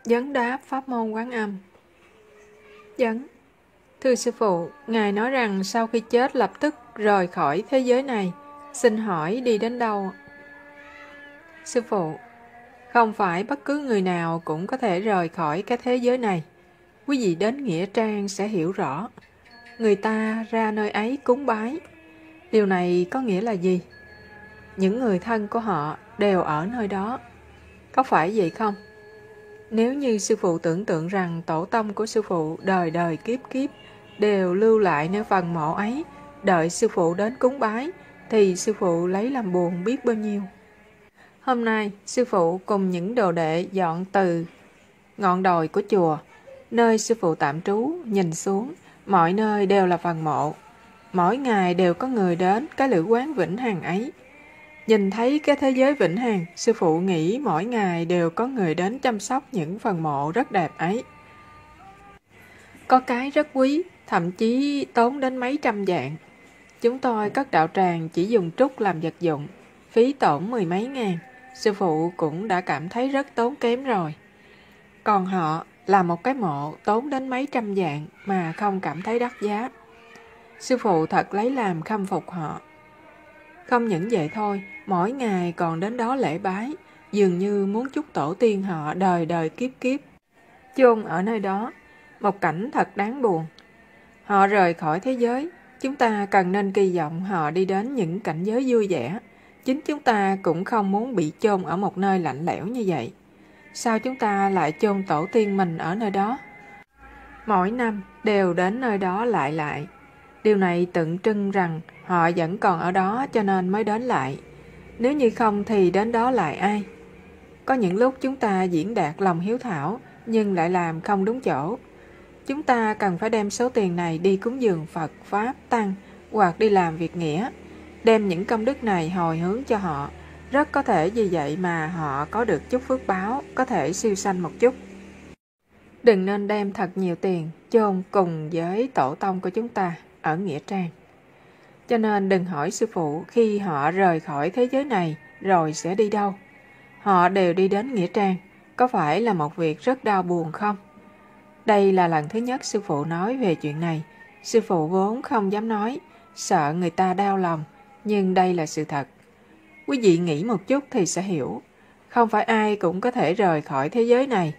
Vấn đáp pháp môn Quán Âm. Vấn: thưa sư phụ, Ngài nói rằng sau khi chết lập tức rời khỏi thế giới này. Xin hỏi đi đến đâu? Sư phụ: không phải bất cứ người nào cũng có thể rời khỏi cái thế giới này. Quý vị đến Nghĩa Trang sẽ hiểu rõ. Người ta ra nơi ấy cúng bái. Điều này có nghĩa là gì? Những người thân của họ đều ở nơi đó. Có phải vậy không? Nếu như sư phụ tưởng tượng rằng tổ tông của sư phụ đời đời kiếp kiếp đều lưu lại nơi phần mộ ấy, đợi sư phụ đến cúng bái, thì sư phụ lấy làm buồn biết bao nhiêu. Hôm nay, sư phụ cùng những đồ đệ dọn từ ngọn đồi của chùa, nơi sư phụ tạm trú, nhìn xuống, mọi nơi đều là phần mộ. Mỗi ngày đều có người đến cái lữ quán vĩnh hằng ấy. Nhìn thấy cái thế giới vĩnh hằng, sư phụ nghĩ mỗi ngày đều có người đến chăm sóc những phần mộ rất đẹp ấy. Có cái rất quý, thậm chí tốn đến mấy trăm vạn. Chúng tôi cất đạo tràng chỉ dùng trúc làm vật dụng, phí tổn 10 mấy ngàn. Sư phụ cũng đã cảm thấy rất tốn kém rồi. Còn họ là một cái mộ tốn đến mấy trăm vạn mà không cảm thấy đắt giá. Sư phụ thật lấy làm khâm phục họ. Không những vậy thôi, mỗi ngày còn đến đó lễ bái, dường như muốn chúc tổ tiên họ đời đời kiếp kiếp chôn ở nơi đó. Một cảnh thật đáng buồn. Họ rời khỏi thế giới, chúng ta cần nên kỳ vọng họ đi đến những cảnh giới vui vẻ. Chính chúng ta cũng không muốn bị chôn ở một nơi lạnh lẽo như vậy. Sao chúng ta lại chôn tổ tiên mình ở nơi đó? Mỗi năm đều đến nơi đó lại. Điều này tượng trưng rằng họ vẫn còn ở đó cho nên mới đến lại. Nếu như không thì đến đó lại ai? Có những lúc chúng ta diễn đạt lòng hiếu thảo nhưng lại làm không đúng chỗ. Chúng ta cần phải đem số tiền này đi cúng dường Phật, Pháp, Tăng hoặc đi làm việc nghĩa. Đem những công đức này hồi hướng cho họ. Rất có thể vì vậy mà họ có được chút phước báo, có thể siêu sanh một chút. Đừng nên đem thật nhiều tiền chôn cùng với tổ tông của chúng ta ở Nghĩa Trang. Cho nên đừng hỏi sư phụ khi họ rời khỏi thế giới này rồi sẽ đi đâu. Họ đều đi đến Nghĩa Trang. Có phải là một việc rất đau buồn không? Đây là lần thứ nhất sư phụ nói về chuyện này. Sư phụ vốn không dám nói, sợ người ta đau lòng, nhưng đây là sự thật. Quý vị nghĩ một chút thì sẽ hiểu. Không phải ai cũng có thể rời khỏi thế giới này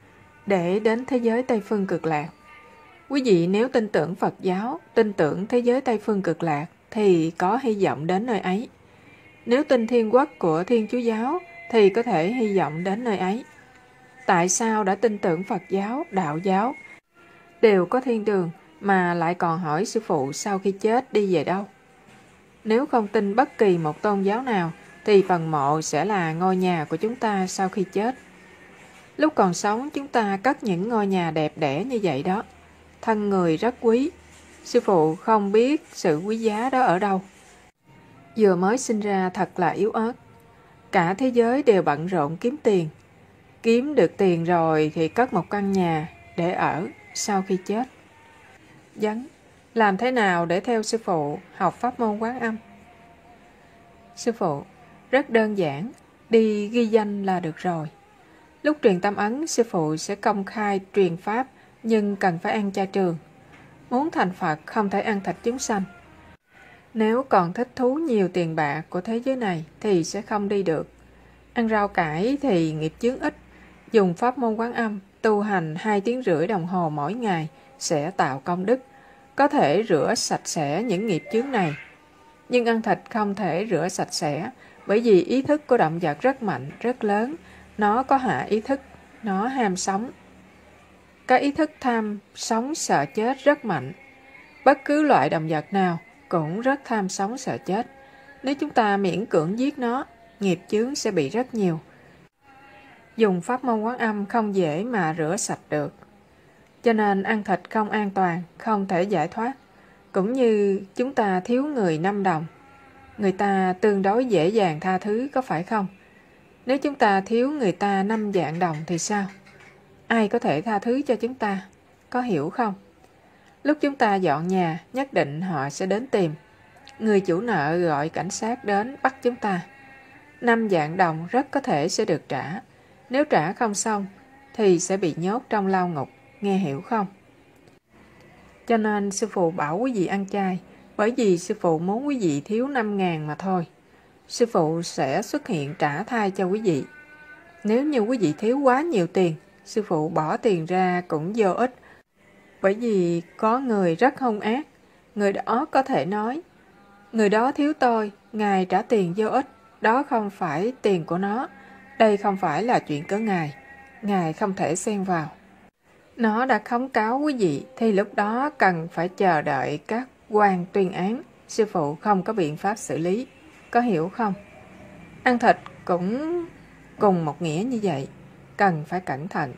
để đến thế giới Tây Phương Cực Lạc. Quý vị nếu tin tưởng Phật giáo, tin tưởng thế giới Tây Phương Cực Lạc thì có hy vọng đến nơi ấy. Nếu tin Thiên Quốc của Thiên Chúa giáo thì có thể hy vọng đến nơi ấy. Tại sao đã tin tưởng Phật giáo, Đạo giáo đều có thiên đường mà lại còn hỏi sư phụ sau khi chết đi về đâu? Nếu không tin bất kỳ một tôn giáo nào thì phần mộ sẽ là ngôi nhà của chúng ta sau khi chết. Lúc còn sống chúng ta cất những ngôi nhà đẹp đẽ như vậy đó. Thân người rất quý. Sư phụ không biết sự quý giá đó ở đâu. Vừa mới sinh ra thật là yếu ớt. Cả thế giới đều bận rộn kiếm tiền. Kiếm được tiền rồi thì cất một căn nhà để ở sau khi chết. Vấn: làm thế nào để theo sư phụ học pháp môn Quán Âm? Sư phụ: rất đơn giản, đi ghi danh là được rồi. Lúc truyền tâm ấn, sư phụ sẽ công khai truyền pháp, nhưng cần phải ăn chay trường. Muốn thành Phật không thể ăn thịt chúng sanh. Nếu còn thích thú nhiều tiền bạc của thế giới này thì sẽ không đi được. Ăn rau cải thì nghiệp chướng ít. Dùng pháp môn Quán Âm, tu hành 2 tiếng rưỡi đồng hồ mỗi ngày sẽ tạo công đức. Có thể rửa sạch sẽ những nghiệp chướng này. Nhưng ăn thịt không thể rửa sạch sẽ, bởi vì ý thức của động vật rất mạnh, rất lớn. Nó có hạ ý thức, nó ham sống. Cái ý thức tham, sống, sợ chết rất mạnh. Bất cứ loại động vật nào cũng rất tham sống, sợ chết. Nếu chúng ta miễn cưỡng giết nó, nghiệp chướng sẽ bị rất nhiều. Dùng pháp môn Quán Âm không dễ mà rửa sạch được. Cho nên ăn thịt không an toàn, không thể giải thoát. Cũng như chúng ta thiếu người 5 đồng. Người ta tương đối dễ dàng tha thứ, có phải không? Nếu chúng ta thiếu người ta 5 vạn đồng thì sao? Ai có thể tha thứ cho chúng ta? Có hiểu không? Lúc chúng ta dọn nhà, nhất định họ sẽ đến tìm. Người chủ nợ gọi cảnh sát đến bắt chúng ta. 5 vạn đồng rất có thể sẽ được trả. Nếu trả không xong, thì sẽ bị nhốt trong lao ngục, nghe hiểu không? Cho nên sư phụ bảo quý vị ăn chay, bởi vì sư phụ muốn quý vị thiếu 5.000 mà thôi. Sư phụ sẽ xuất hiện trả thai cho quý vị. Nếu như quý vị thiếu quá nhiều tiền, sư phụ bỏ tiền ra cũng vô ích. Bởi vì có người rất hung ác, người đó có thể nói, người đó thiếu tôi, ngài trả tiền vô ích, đó không phải tiền của nó, đây không phải là chuyện của ngài không thể xen vào. Nó đã khống cáo quý vị thì lúc đó cần phải chờ đợi các quan tuyên án, sư phụ không có biện pháp xử lý, có hiểu không? Ăn thịt cũng cùng một nghĩa như vậy, cần phải cẩn thận.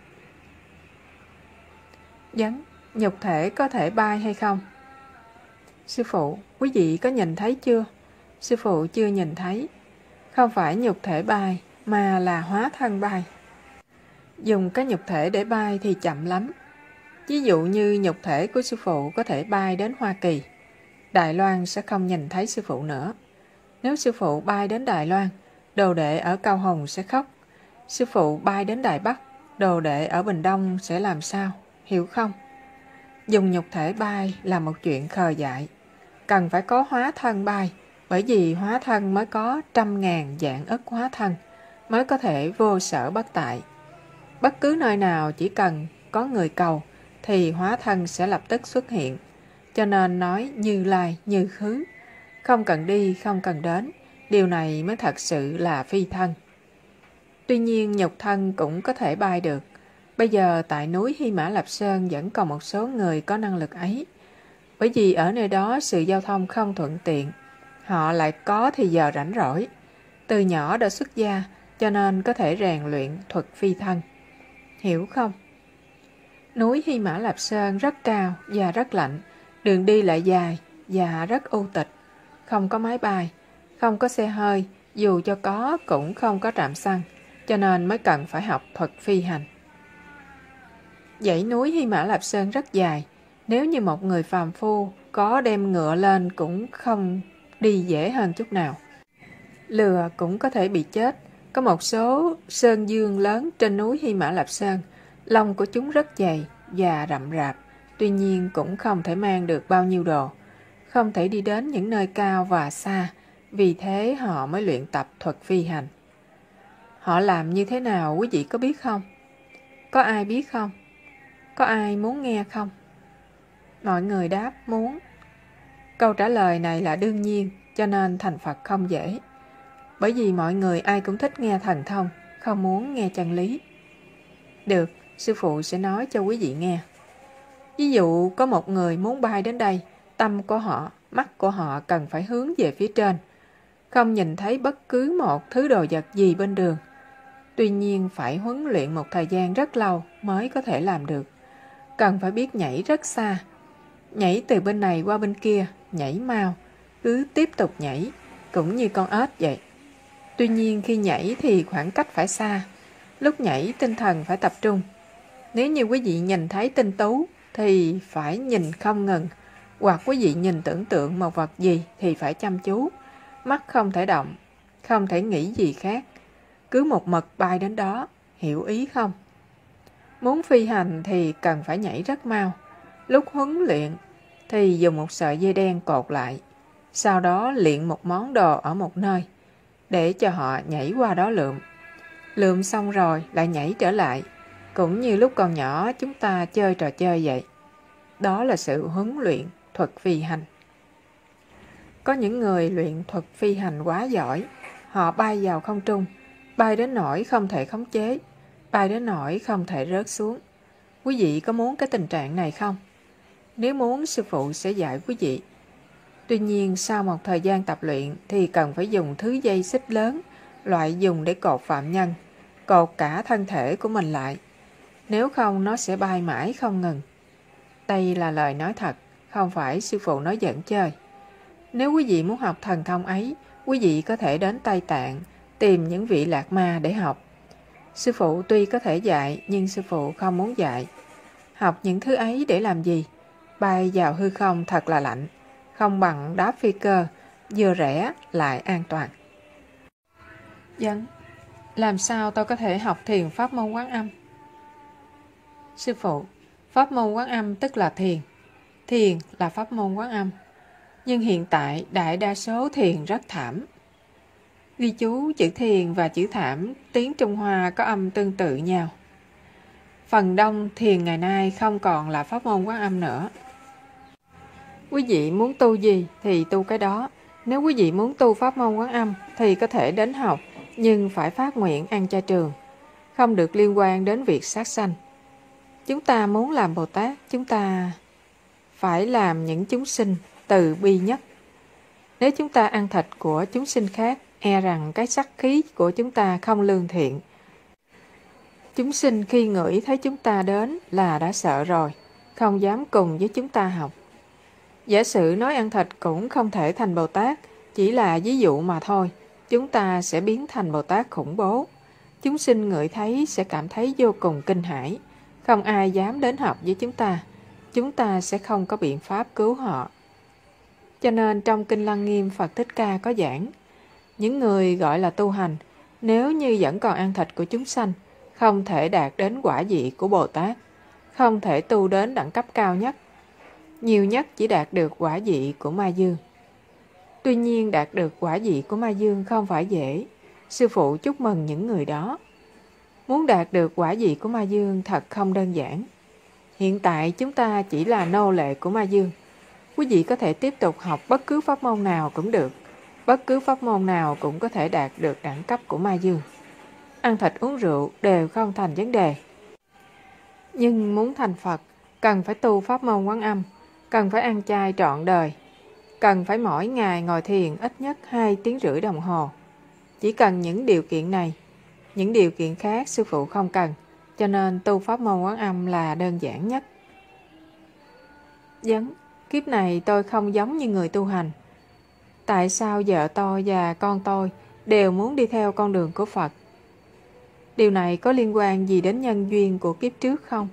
Nhục thể có thể bay hay không? Sư phụ, quý vị có nhìn thấy chưa? Sư phụ chưa nhìn thấy. Không phải nhục thể bay, mà là hóa thân bay. Dùng cái nhục thể để bay thì chậm lắm. Ví dụ như nhục thể của sư phụ có thể bay đến Hoa Kỳ. Đài Loan sẽ không nhìn thấy sư phụ nữa. Nếu sư phụ bay đến Đài Loan, đồ đệ ở Cao Hùng sẽ khóc. Sư phụ bay đến Đài Bắc, đồ đệ ở Bình Đông sẽ làm sao? Hiểu không? Dùng nhục thể bay là một chuyện khờ dại. Cần phải có hóa thân bay, bởi vì hóa thân mới có 100.000 dạng ức hóa thân, mới có thể vô sở bất tại. Bất cứ nơi nào chỉ cần có người cầu, thì hóa thân sẽ lập tức xuất hiện. Cho nên nói như lai như khứ, không cần đi, không cần đến. Điều này mới thật sự là phi thân. Tuy nhiên nhục thân cũng có thể bay được. Bây giờ tại núi Hy Mã Lạp Sơn vẫn còn một số người có năng lực ấy. Bởi vì ở nơi đó sự giao thông không thuận tiện, họ lại có thì giờ rảnh rỗi. Từ nhỏ đã xuất gia, cho nên có thể rèn luyện thuật phi thân. Hiểu không? Núi Hy Mã Lạp Sơn rất cao và rất lạnh, đường đi lại dài và rất u tịch. Không có máy bay, không có xe hơi, dù cho có cũng không có trạm xăng, cho nên mới cần phải học thuật phi hành. Dãy núi Hy Mã Lạp Sơn rất dài, nếu như một người phàm phu có đem ngựa lên cũng không đi dễ hơn chút nào. Lừa cũng có thể bị chết. Có một số sơn dương lớn trên núi Hy Mã Lạp Sơn, lông của chúng rất dày và rậm rạp, tuy nhiên cũng không thể mang được bao nhiêu đồ, không thể đi đến những nơi cao và xa, vì thế họ mới luyện tập thuật phi hành. Họ làm như thế nào quý vị có biết không? Có ai biết không? Có ai muốn nghe không? Mọi người đáp muốn. Câu trả lời này là đương nhiên, cho nên thành Phật không dễ. Bởi vì mọi người ai cũng thích nghe thần thông, không muốn nghe chân lý. Được, sư phụ sẽ nói cho quý vị nghe. Ví dụ có một người muốn bay đến đây, tâm của họ, mắt của họ cần phải hướng về phía trên, không nhìn thấy bất cứ một thứ đồ vật gì bên đường. Tuy nhiên phải huấn luyện một thời gian rất lâu mới có thể làm được. Cần phải biết nhảy rất xa, nhảy từ bên này qua bên kia, nhảy mau, cứ tiếp tục nhảy, cũng như con ếch vậy. Tuy nhiên khi nhảy thì khoảng cách phải xa, lúc nhảy tinh thần phải tập trung. Nếu như quý vị nhìn thấy tinh tú thì phải nhìn không ngừng, hoặc quý vị nhìn tưởng tượng một vật gì thì phải chăm chú, mắt không thể động, không thể nghĩ gì khác, cứ một mực bay đến đó, hiểu ý không? Muốn phi hành thì cần phải nhảy rất mau. Lúc huấn luyện thì dùng một sợi dây đen cột lại, sau đó luyện một món đồ ở một nơi, để cho họ nhảy qua đó lượm. Lượm xong rồi lại nhảy trở lại, cũng như lúc còn nhỏ chúng ta chơi trò chơi vậy. Đó là sự huấn luyện thuật phi hành. Có những người luyện thuật phi hành quá giỏi, họ bay vào không trung, bay đến nỗi không thể khống chế, bay đến nỗi không thể rớt xuống. Quý vị có muốn cái tình trạng này không? Nếu muốn, sư phụ sẽ dạy quý vị. Tuy nhiên sau một thời gian tập luyện thì cần phải dùng thứ dây xích lớn, loại dùng để cột phạm nhân, cột cả thân thể của mình lại. Nếu không nó sẽ bay mãi không ngừng. Đây là lời nói thật, không phải sư phụ nói giỡn chơi. Nếu quý vị muốn học thần thông ấy, quý vị có thể đến Tây Tạng, tìm những vị lạc ma để học. Sư phụ tuy có thể dạy, nhưng sư phụ không muốn dạy. Học những thứ ấy để làm gì? Bay vào hư không thật là lạnh, không bằng đáp phi cơ, vừa rẻ lại an toàn. Làm sao tôi có thể học thiền pháp môn Quán Âm? Sư phụ, pháp môn Quán Âm tức là thiền. Thiền là pháp môn Quán Âm. Nhưng hiện tại đại đa số thiền rất thảm. Ghi chú chữ thiền và chữ thảm tiếng Trung Hoa có âm tương tự nhau. Phần đông thiền ngày nay không còn là pháp môn Quán Âm nữa. Quý vị muốn tu gì thì tu cái đó. Nếu quý vị muốn tu pháp môn Quán Âm thì có thể đến học, nhưng phải phát nguyện ăn chay trường, không được liên quan đến việc sát sanh. Chúng ta muốn làm Bồ Tát, chúng ta phải làm những chúng sinh từ bi nhất. Nếu chúng ta ăn thịt của chúng sinh khác, e rằng cái sắc khí của chúng ta không lương thiện. Chúng sinh khi ngửi thấy chúng ta đến là đã sợ rồi, không dám cùng với chúng ta học. Giả sử nói ăn thịt cũng không thể thành Bồ Tát, chỉ là ví dụ mà thôi. Chúng ta sẽ biến thành Bồ Tát khủng bố. Chúng sinh ngửi thấy sẽ cảm thấy vô cùng kinh hãi. Không ai dám đến học với chúng ta. Chúng ta sẽ không có biện pháp cứu họ. Cho nên trong Kinh Lăng Nghiêm Phật Thích Ca có giảng, những người gọi là tu hành, nếu như vẫn còn ăn thịt của chúng sanh, không thể đạt đến quả vị của Bồ Tát, không thể tu đến đẳng cấp cao nhất. Nhiều nhất chỉ đạt được quả vị của Ma Dương. Tuy nhiên đạt được quả vị của Ma Dương không phải dễ. Sư phụ chúc mừng những người đó. Muốn đạt được quả vị của Ma Dương thật không đơn giản. Hiện tại chúng ta chỉ là nô lệ của Ma Dương. Quý vị có thể tiếp tục học bất cứ pháp môn nào cũng được. Bất cứ pháp môn nào cũng có thể đạt được đẳng cấp của Ma Dương. Ăn thịt uống rượu đều không thành vấn đề. Nhưng muốn thành Phật, cần phải tu pháp môn Quán Âm, cần phải ăn chay trọn đời, cần phải mỗi ngày ngồi thiền ít nhất 2 tiếng rưỡi đồng hồ. Chỉ cần những điều kiện này, những điều kiện khác sư phụ không cần, cho nên tu pháp môn Quán Âm là đơn giản nhất. Kiếp này tôi không giống như người tu hành. Tại sao vợ tôi và con tôi đều muốn đi theo con đường của Phật? Điều này có liên quan gì đến nhân duyên của kiếp trước không?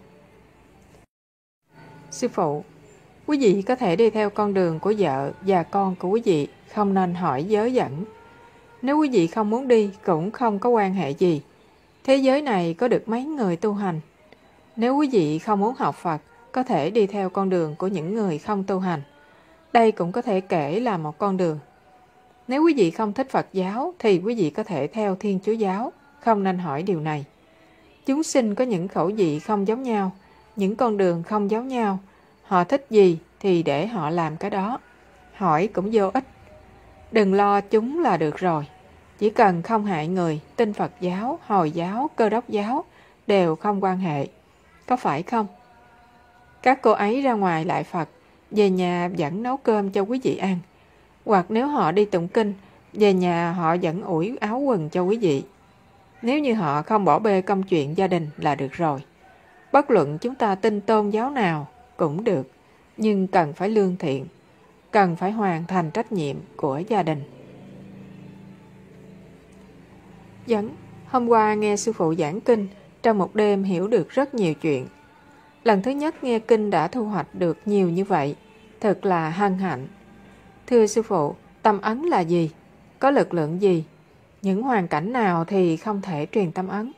Sư phụ, quý vị có thể đi theo con đường của vợ và con của quý vị, không nên hỏi giới dẫn. Nếu quý vị không muốn đi cũng không có quan hệ gì. Thế giới này có được mấy người tu hành. Nếu quý vị không muốn học Phật, có thể đi theo con đường của những người không tu hành. Đây cũng có thể kể là một con đường. Nếu quý vị không thích Phật giáo thì quý vị có thể theo Thiên Chúa giáo, không nên hỏi điều này. Chúng sinh có những khẩu vị không giống nhau, những con đường không giống nhau. Họ thích gì thì để họ làm cái đó. Hỏi cũng vô ích. Đừng lo chúng là được rồi. Chỉ cần không hại người, tin Phật giáo, Hồi giáo, Cơ đốc giáo đều không quan hệ. Có phải không? Các cô ấy ra ngoài lại Phật, về nhà vẫn nấu cơm cho quý vị ăn. Hoặc nếu họ đi tụng kinh, về nhà họ vẫn ủi áo quần cho quý vị. Nếu như họ không bỏ bê công chuyện gia đình là được rồi. Bất luận chúng ta tin tôn giáo nào cũng được, nhưng cần phải lương thiện, cần phải hoàn thành trách nhiệm của gia đình. Hôm qua nghe sư phụ giảng kinh, trong một đêm hiểu được rất nhiều chuyện. Lần thứ nhất nghe kinh đã thu hoạch được nhiều như vậy, thật là hân hạnh. Thưa sư phụ, tâm ấn là gì? Có lực lượng gì? Những hoàn cảnh nào thì không thể truyền tâm ấn?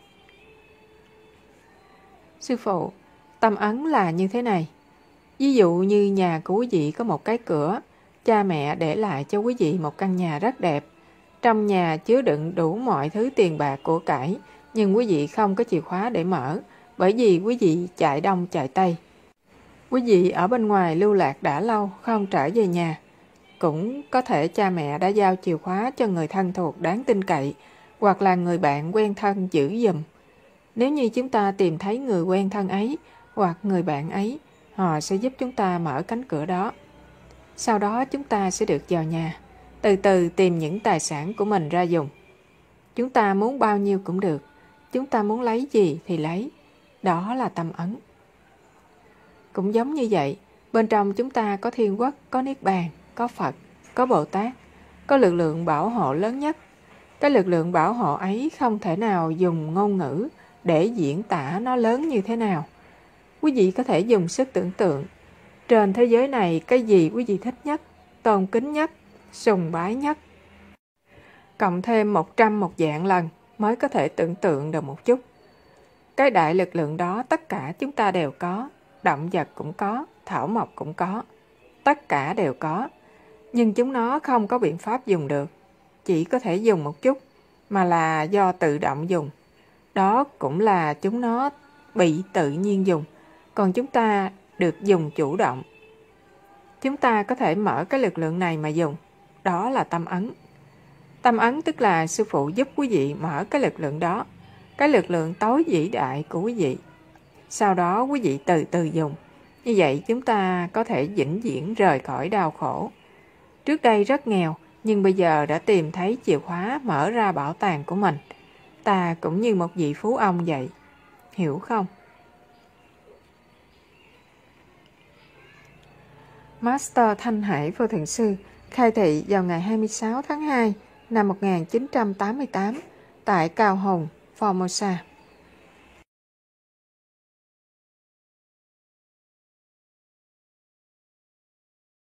Sư phụ, tâm ấn là như thế này. Ví dụ như nhà của quý vị có một cái cửa, cha mẹ để lại cho quý vị một căn nhà rất đẹp. Trong nhà chứa đựng đủ mọi thứ tiền bạc của cải, nhưng quý vị không có chìa khóa để mở, bởi vì quý vị chạy đông chạy tây. Quý vị ở bên ngoài lưu lạc đã lâu, không trở về nhà. Cũng có thể cha mẹ đã giao chìa khóa cho người thân thuộc đáng tin cậy, hoặc là người bạn quen thân giữ giùm. Nếu như chúng ta tìm thấy người quen thân ấy, hoặc người bạn ấy, họ sẽ giúp chúng ta mở cánh cửa đó. Sau đó chúng ta sẽ được vào nhà, từ từ tìm những tài sản của mình ra dùng. Chúng ta muốn bao nhiêu cũng được, chúng ta muốn lấy gì thì lấy. Đó là tâm ấn. Cũng giống như vậy, bên trong chúng ta có Thiên Quốc, có Niết Bàn, có Phật, có Bồ Tát, có lực lượng bảo hộ lớn nhất. Cái lực lượng bảo hộ ấy không thể nào dùng ngôn ngữ để diễn tả nó lớn như thế nào. Quý vị có thể dùng sức tưởng tượng. Trên thế giới này, cái gì quý vị thích nhất, tôn kính nhất, sùng bái nhất? Cộng thêm 100 một vạn lần mới có thể tưởng tượng được một chút. Cái đại lực lượng đó tất cả chúng ta đều có, động vật cũng có, thảo mộc cũng có, tất cả đều có. Nhưng chúng nó không có biện pháp dùng được, chỉ có thể dùng một chút, mà là do tự động dùng. Đó cũng là chúng nó bị tự nhiên dùng, còn chúng ta được dùng chủ động. Chúng ta có thể mở cái lực lượng này mà dùng, đó là tâm ấn. Tâm ấn tức là sư phụ giúp quý vị mở cái lực lượng đó, cái lực lượng tối vĩ đại của quý vị. Sau đó quý vị từ từ dùng. Như vậy chúng ta có thể vĩnh viễn rời khỏi đau khổ. Trước đây rất nghèo, nhưng bây giờ đã tìm thấy chìa khóa mở ra bảo tàng của mình. Ta cũng như một vị phú ông vậy. Hiểu không? Master Thanh Hải Vô Thượng Sư khai thị vào ngày 26 tháng 2 năm 1988 tại Cao Hùng, Formosa.